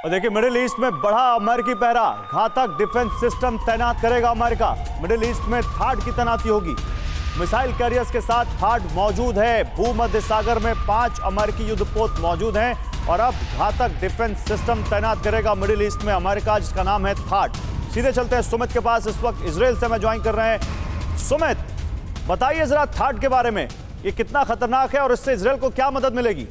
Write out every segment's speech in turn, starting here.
और देखिए middle east में बढ़ा अमेरिकी पहरा, घातक डिफेंस सिस्टम तैनात करेगा अमेरिका। मिडिल ईस्ट में थाड की तैनाती होगी। मिसाइल कैरियर्स के साथ थाड मौजूद है। भूमध्य सागर में 5 अमेरिकी युद्धपोत मौजूद हैं और अब घातक डिफेंस सिस्टम तैनात करेगा मिडिल ईस्ट में अमेरिका, जिसका नाम है थाड। सीधे चलते हैं सुमित के पास। इस वक्त इजराइल से हमें ज्वाइन कर रहे हैं। सुमित, बताइए जरा थाड के बारे में, ये कितना खतरनाक है और इससे इजराइल को क्या मदद मिलेगी?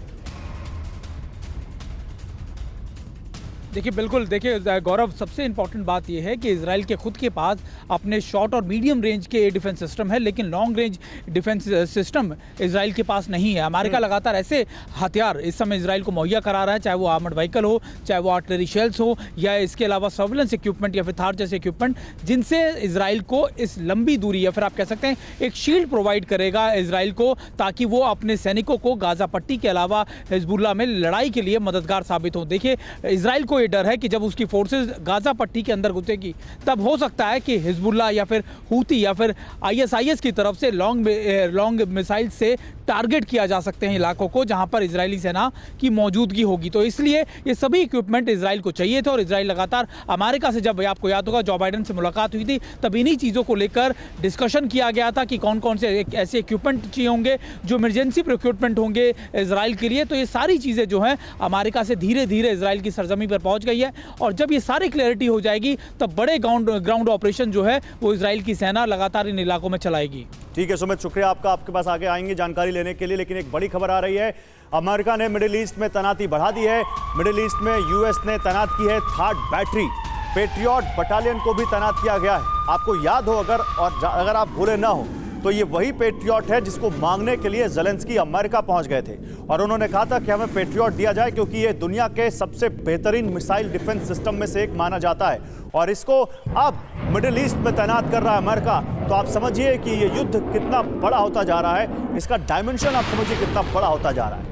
देखिए बिल्कुल, देखिए गौरव, सबसे इंपॉर्टेंट बात यह है कि इजराइल के खुद के पास अपने शॉर्ट और मीडियम रेंज के डिफेंस सिस्टम है, लेकिन long range defence system Israel के पास नहीं है। अमेरिका लगातार ऐसे हथियार इस समय इजराइल को मुहैया करा रहा है, चाहे वो आर्मर्ड व्हीकल हो, चाहे वो आर्टिलरी शेल्स हो, या इसके अलावा सर्विलेंस इक्विपमेंट या फिर थार जैसे इक्विपमेंट, जिनसे इजराइल को इस लंबी दूरी या फिर आप कह सकते हैं एक शील्ड प्रोवाइड करेगा इजराइल को, ताकि वो अपने सैनिकों को गाजा पट्टी के अलावा हिजबुल्लाह में लड़ाई के लिए मददगार साबित हो। देखिए इजराइल को डर है कि जब उसकी फोर्सेस गाजा पट्टी के अंदर घुसेगी तब हो सकता है कि हिजबुल्लाह या फिर हूती या फिर आईएसआईएस की तरफ से लॉन्ग मिसाइल से टारगेट किया जा सकते हैं इलाकों को जहां पर इजरायली सेना की मौजूदगी होगी। तो इसलिए ये सभी इक्विपमेंट इजराइल को चाहिए थे और इजराइल लगातार अमेरिका से, जब आपको याद होगा जो बाइडेन से मुलाकात हुई थी, तब इन्हीं चीज़ों को लेकर डिस्कशन किया गया था कि कौन कौन से ऐसे इक्विपमेंट चाहिए होंगे जो इमरजेंसी प्रोक्योरमेंट होंगे इजराइल के लिए। तो ये सारी चीज़ें जो हैं अमेरिका से धीरे धीरे इजराइल की सरजमी पर पहुंच गई है और जब ये सारी क्लैरिटी हो जाएगी तब बड़े ग्राउंड ऑपरेशन जो है वो इजराइल की सेना लगातार इन इलाकों में चलाएगी। ठीक है सुमित, शुक्रिया आपका। आपके पास आगे आएंगे जानकारी लेने के लिए, लेकिन एक बड़ी खबर आ रही है। अमेरिका ने मिडिल ईस्ट में तैनाती बढ़ा दी है। मिडिल ईस्ट में यूएस ने तैनात की है थाड बैटरी। पेट्रियट बटालियन को भी तैनात किया गया है। आपको याद हो अगर आप भूले ना हो तो ये वही पेट्रियट है जिसको मांगने के लिए ज़ेलेंस्की अमेरिका पहुंच गए थे और उन्होंने कहा था कि हमें पेट्रियट दिया जाए क्योंकि ये दुनिया के सबसे बेहतरीन मिसाइल डिफेंस सिस्टम में से एक माना जाता है और इसको अब मिडिल ईस्ट में तैनात कर रहा है अमेरिका। तो आप समझिए कि ये युद्ध कितना बड़ा होता जा रहा है, इसका डायमेंशन आप समझिए कितना बड़ा होता जा रहा है।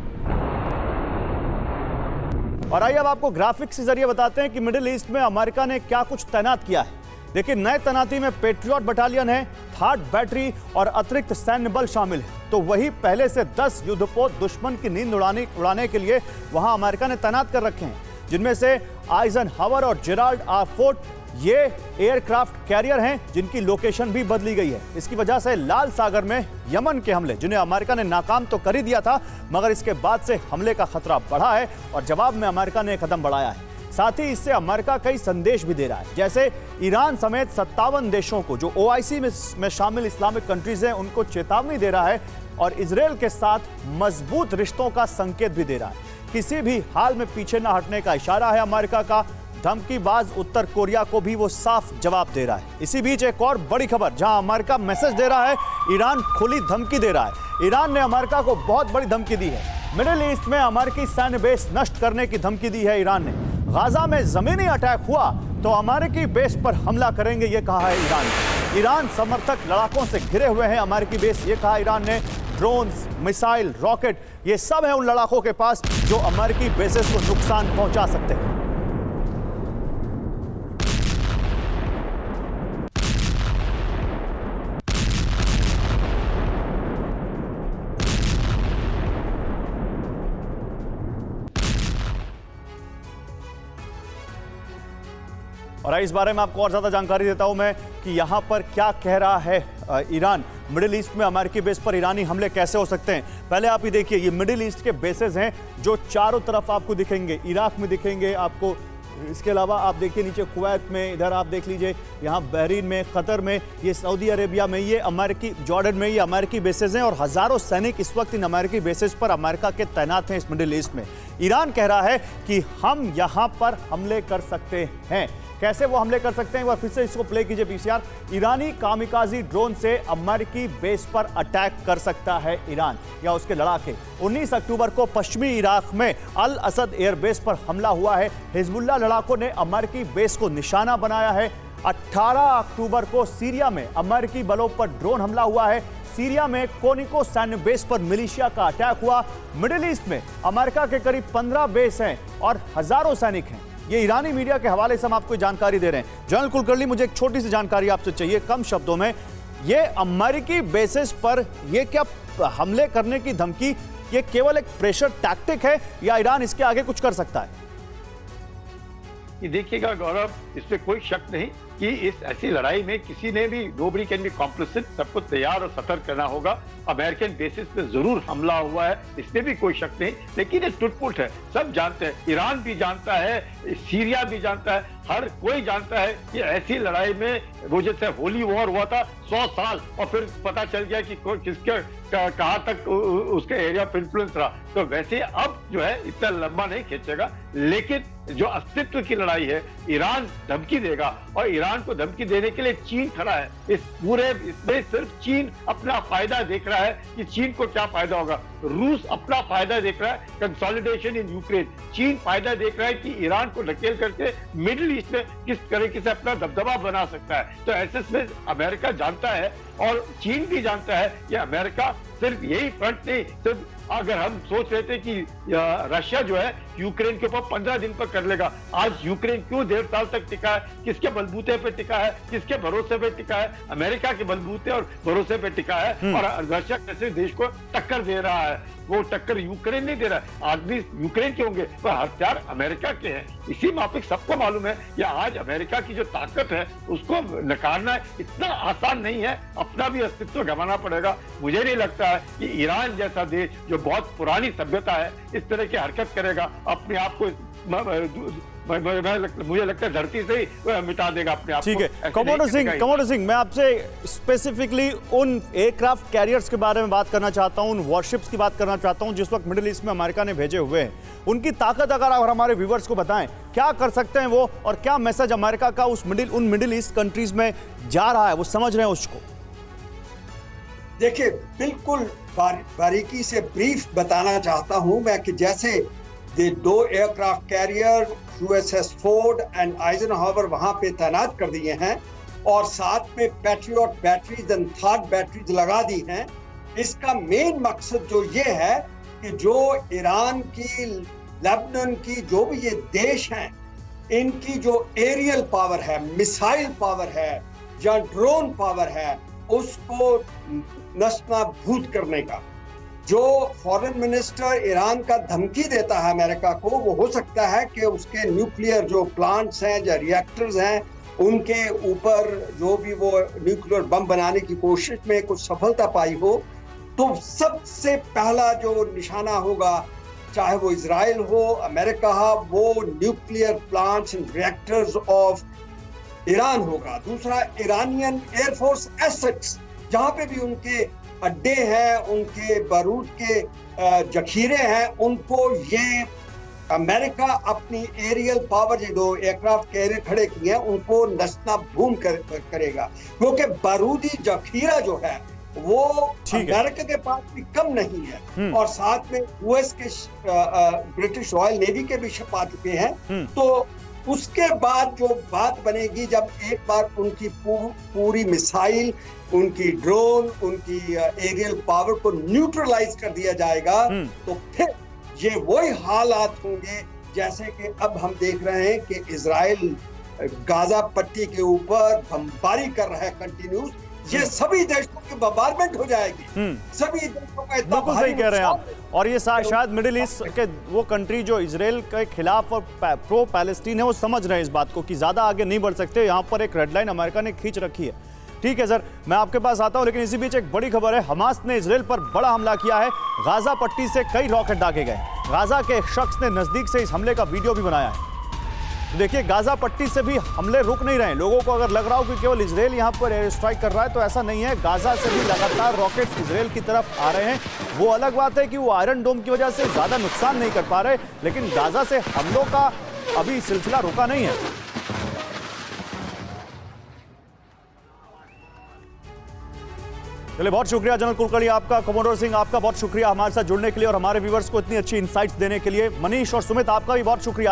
और आइए अब आपको ग्राफिक्स के जरिए बताते हैं कि मिडिल ईस्ट में अमेरिका ने क्या कुछ तैनात किया है। देखिए नए तैनाती में पेट्रियट बटालियन है, थाड बैटरी और अतिरिक्त सैन्य बल शामिल है। तो वही पहले से 10 युद्धपोत दुश्मन की नींद उड़ाने के लिए वहां अमेरिका ने तैनात कर रखे हैं, जिनमें से आइजनहावर और जेराल्ड आर फोर्ड ये एयरक्राफ्ट कैरियर हैं जिनकी लोकेशन भी बदली गई है। इसकी वजह से लाल सागर में यमन के हमले, जिन्हें अमेरिका ने नाकाम तो कर ही दिया था, मगर इसके बाद से हमले का खतरा बढ़ा है और जवाब में अमेरिका ने कदम बढ़ाया है। साथ ही इससे अमेरिका कई संदेश भी दे रहा है, जैसे ईरान समेत 57 देशों को जो ओआईसी में शामिल इस्लामिक कंट्रीज हैं उनको चेतावनी दे रहा है और इजराइल के साथ मजबूत रिश्तों का संकेत भी दे रहा है। किसी भी हाल में पीछे न हटने का इशारा है अमेरिका का। धमकीबाज उत्तर कोरिया को भी वो साफ जवाब दे रहा है। इसी बीच एक और बड़ी खबर, जहां अमेरिका मैसेज दे रहा है, ईरान खुली धमकी दे रहा है। ईरान ने अमेरिका को बहुत बड़ी धमकी दी है। मिडिल ईस्ट में अमेरिकी सैन्य बेस नष्ट करने की धमकी दी है ईरान ने। गाजा में जमीनी अटैक हुआ तो अमेरिकी बेस पर हमला करेंगे, ये कहा है ईरान ने। ईरान समर्थक लड़ाकों से घिरे हुए हैं अमेरिकी बेस, ये कहा ईरान ने। ड्रोन्स, मिसाइल, रॉकेट, ये सब है उन लड़ाकों के पास जो अमेरिकी बेसेस को नुकसान पहुंचा सकते हैं। और इस बारे में आपको और ज्यादा जानकारी देता हूं मैं कि यहां पर क्या कह रहा है ईरान। मिडिल ईस्ट में अमेरिकी बेस पर ईरानी हमले कैसे हो सकते हैं, पहले आप ये देखिए। ये मिडिल ईस्ट के बेसेस हैं जो चारों तरफ आपको दिखेंगे। इराक में दिखेंगे आपको, इसके अलावा आप देखिए नीचे कुवैत में, इधर आप देख लीजिए यहाँ बहरीन में, कतर में, ये सऊदी अरेबिया में, ये अमेरिकी जॉर्डन में, ये अमेरिकी बेसेस हैं और हजारों सैनिक इस वक्त इन अमेरिकी बेसेस पर अमेरिका के तैनात हैं इस मिडिल ईस्ट में। ईरान कह रहा है कि हम यहाँ पर हमले कर सकते हैं। कैसे वो हमले कर सकते हैं, एक बार फिर से इसको प्ले कीजिए पीसीआर। ईरानी कामिकाजी ड्रोन से अमेरिकी बेस पर अटैक कर सकता है ईरान या उसके लड़ाके। 19 अक्टूबर को पश्चिमी इराक में अल असद एयरबेस पर हमला हुआ है। हिजबुल्लाह लड़ाकों ने अमेरिकी बेस को निशाना बनाया है। 18 अक्टूबर को सीरिया में अमेरिकी बलों पर ड्रोन हमला हुआ है। सीरिया में कोनिको सैन्य बेस पर मिलिशिया का अटैक हुआ। मिडिल ईस्ट में अमेरिका के करीब 15 बेस हैं और हजारों सैनिक हैं। ये ईरानी मीडिया के हवाले से हम आपको जानकारी दे रहे हैं। जनरल कुलकर्णी, मुझे एक छोटी सी जानकारी आपसे चाहिए कम शब्दों में। ये अमेरिकी बेसिस पर ये क्या हमले करने की धमकी, ये केवल एक प्रेशर टैक्टिक है या ईरान इसके आगे कुछ कर सकता है? कि देखिएगा गौरव, इसमें कोई शक नहीं कि इस ऐसी लड़ाई में किसी ने भी, नोबडी कैन बी कॉम्प्लिसिट, सबको तैयार और सतर्क करना होगा। अमेरिकन बेसिस पे जरूर हमला हुआ है, इसमें भी कोई शक नहीं, लेकिन ये टुटपुट है, सब जानते हैं, ईरान भी जानता है, सीरिया भी जानता है, हर कोई जानता है कि ऐसी लड़ाई में वो जैसे होली वॉर हुआ था 100 साल और फिर पता चल गया कि किसके कहां तक उसके एरिया ऑफ इन्फ्लुएंस रहा, तो वैसे अब जो है इतना लंबा नहीं खींचेगा। लेकिन जो अस्तित्व की लड़ाई है, ईरान धमकी देगा और ईरान को धमकी देने के लिए चीन खड़ा है। इस पूरे इसमें सिर्फ चीन अपना फायदा देख रहा है कि चीन को क्या फायदा होगा। रूस अपना फायदा देख रहा है, कंसोलिडेशन इन यूक्रेन। चीन फायदा देख रहा है कि ईरान को ढकेल करके मिडिल ईस्ट में किस तरीके से अपना दबदबा बना सकता है। तो ऐसे में अमेरिका जानता है और चीन भी जानता है कि अमेरिका सिर्फ यही फ्रंट नहीं, सिर्फ अगर हम सोच रहे थे कि रशिया जो है यूक्रेन के ऊपर 15 दिन पर कर लेगा, आज यूक्रेन क्यों 1.5 साल तक टिका है, किसके बलबूते पे टिका है, किसके भरोसे पे टिका है, अमेरिका के बलबूते और भरोसे पे टिका है। और रशिया कैसे देश को टक्कर दे रहा है, वो टक्कर यूक्रेन नहीं दे रहा है। आदमी यूक्रेन के होंगे पर हथियार अमेरिका के हैं। इसी माफिक सबको मालूम है कि आज अमेरिका की जो ताकत है उसको नकारना इतना आसान नहीं है, अपना भी अस्तित्व गंवाना पड़ेगा। मुझे नहीं लगता है कि ईरान जैसा देश जो बहुत पुरानी सभ्यता है इस तरह की हरकत करेगा, अपने आप को मुझे लगता है धरती से ही मिटा देगा अपने आप को। ठीक है कमोडोर सिंह, मैं आपसे स्पेसिफिकली उन एयरक्राफ्ट कैरियर्स के बारे में बात करना चाहता हूं, उन वॉरशिप्स की बात करना चाहता हूं जिस वक्त मिडिल ईस्ट में अमेरिका ने भेजे हुए हैं। उनकी ताकत अगर आप हमारे व्यूवर्स को बताएं, क्या कर सकते हैं वो, और क्या मैसेज अमेरिका का उन मिडिल ईस्ट कंट्रीज में जा रहा है, वो समझ रहे हैं उसको? देखिए, बिल्कुल बारीकी से ब्रीफ बताना चाहता हूं मैं कि जैसे ये 2 aircraft carrier USS Ford and Eisenhower वहां पे तैनात कर दिए हैं और साथ में Patriot batteries and THAAD batteries लगा दी हैं। इसका मेन मकसद जो ये है कि जो ईरान की, लेबनान की, जो भी ये देश हैं, इनकी जो एरियल पावर है, मिसाइल पावर है या ड्रोन पावर है, उसको नस्ताभूत करने का जो फॉरेन मिनिस्टर ईरान का धमकी देता है अमेरिका को, वो हो सकता है कि उसके न्यूक्लियर जो प्लांट्स हैं या रिएक्टर्स हैं उनके ऊपर जो भी वो न्यूक्लियर बम बनाने की कोशिश में कुछ सफलता पाई हो, तो सबसे पहला जो निशाना होगा, चाहे वो इजराइल हो, अमेरिका हो, वो nuclear plants and reactors of Iran होगा। दूसरा, ईरानियन एयरफोर्स एसेट्स, जहां पे भी उनके अड्डे हैं, उनके बारूद के जखीरे हैं, उनको ये अमेरिका अपनी एरियल पावर, जो 2 एयरक्राफ्ट कैरियर खड़े किए हैं, उनको नस्ताभून करेगा, क्योंकि बारूदी जखीरा जो है वो अमेरिका के पास भी कम नहीं है। और साथ में यूएस के ब्रिटिश रॉयल नेवी के भी छपा चुके हैं। तो उसके बाद जो बात बनेगी, जब एक बार उनकी पूरी मिसाइल, उनकी ड्रोन, उनकी एरियल पावर को न्यूट्रलाइज कर दिया जाएगा, तो फिर ये वही हालात होंगे जैसे कि अब हम देख रहे हैं कि इजराइल गाजा पट्टी के ऊपर बमबारी कर रहा है कंटिन्यूस। ये सभी देशों की बम्बारमेंट हो जाएगी, सभी देशों का इतना बिल्कुल सही कह रहे हैं आप। और ये शायद मिडिल ईस्ट के वो कंट्री जो इजराइल के खिलाफ और प्रो पैलेस्टीन है, वो समझ रहे हैं इस बात को कि ज्यादा आगे नहीं बढ़ सकते। यहाँ पर एक रेड लाइन अमेरिका ने खींच रखी है। ठीक है सर, मैं आपके पास आता हूं, लेकिन इसी बीच एक बड़ी खबर है। हमास ने इजराइल पर बड़ा हमला किया है। गाजा पट्टी से कई रॉकेट दागे गए। गाजा के एक शख्स ने नजदीक से इस हमले का वीडियो भी बनाया है। तो देखिए, गाजा पट्टी से भी हमले रुक नहीं रहे। लोगों को अगर लग रहा हो कि केवल इजराइल यहां पर एयर स्ट्राइक कर रहा है, तो ऐसा नहीं है। गाजा से भी लगातार रॉकेट्स इजराइल की तरफ आ रहे हैं। वो अलग बात है कि वो आयरन डोम की वजह से ज्यादा नुकसान नहीं कर पा रहे, लेकिन गाजा से हमलों का अभी सिलसिला रुका नहीं है। चलिए, बहुत शुक्रिया जनरल कुलकर्णी आपका, कमोडोर सिंह आपका बहुत शुक्रिया हमारे साथ जुड़ने के लिए और हमारे व्यूवर्स को इतनी अच्छी इनसाइट्स देने के लिए। मनीष और सुमित, आपका भी बहुत शुक्रिया।